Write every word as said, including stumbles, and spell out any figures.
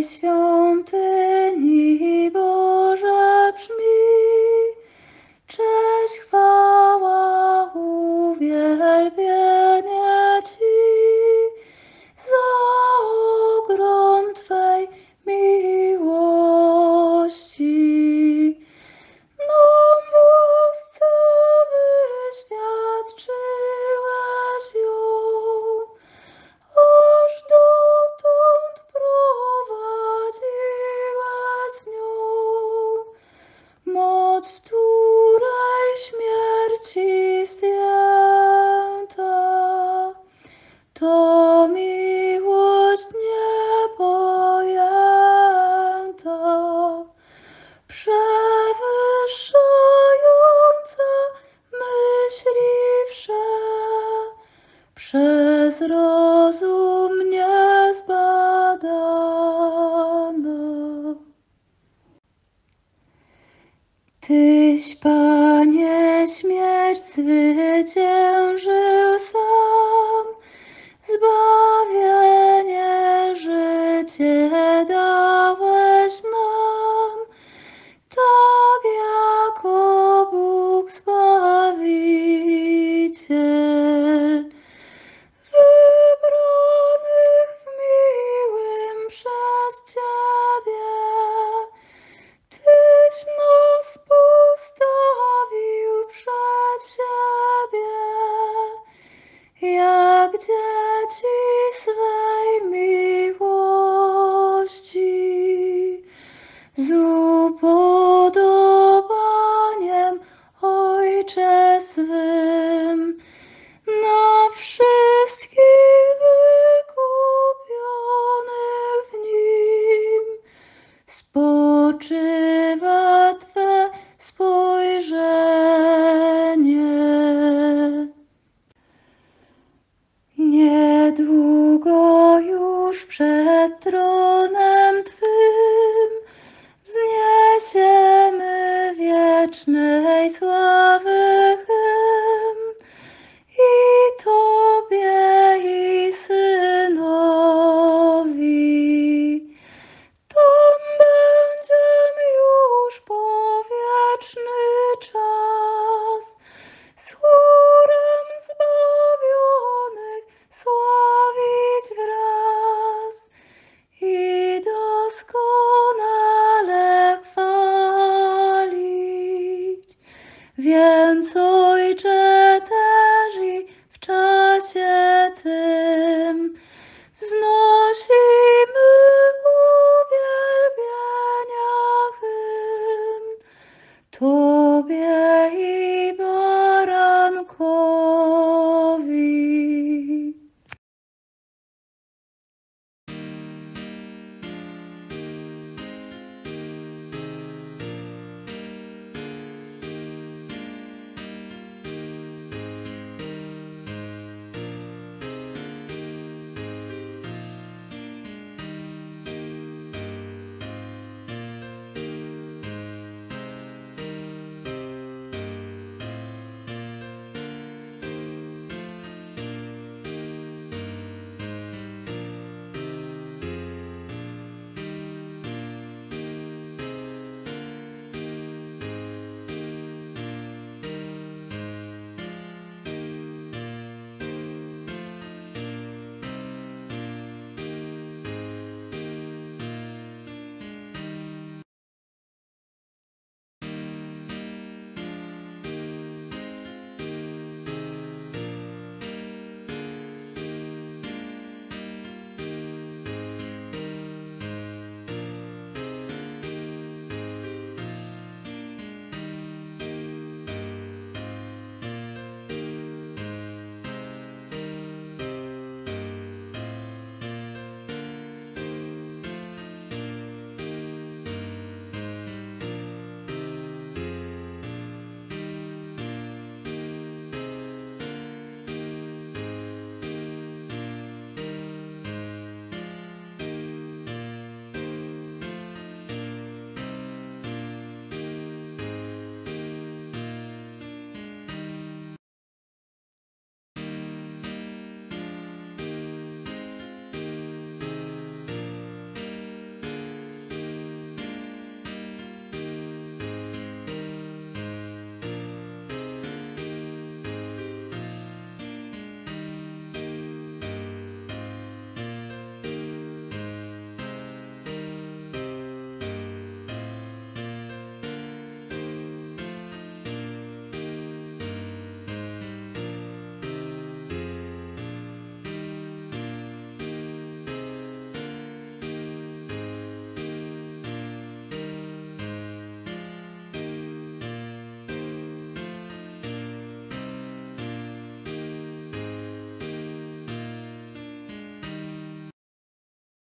świątyni Boże brzmi, cześć, chwała, uwielbienie Ci za ogrom Twej miłości. Nam w łasce wyświadczyłeś ją, aż dotąd prowadziłeś nią. Moc, w której śmierci zdjęta, to miłość niepojęta, przewyższająca myśli wsze, przez rozum niezbadana. Tyś, Panie, śmierć zwyciężył sam, zbawienie, życie dałeś nam, tak jako Bóg Zbawiciel. Wybranych w miłym przez Ciebie, Tyś nas postawił przed siebie, jak dzieci swej miłości, z upodobaniem, Ojcze swym, na wszystkich wykupionych w Nim spoczywa Twe spojrzenie. Niedługo już przed tronem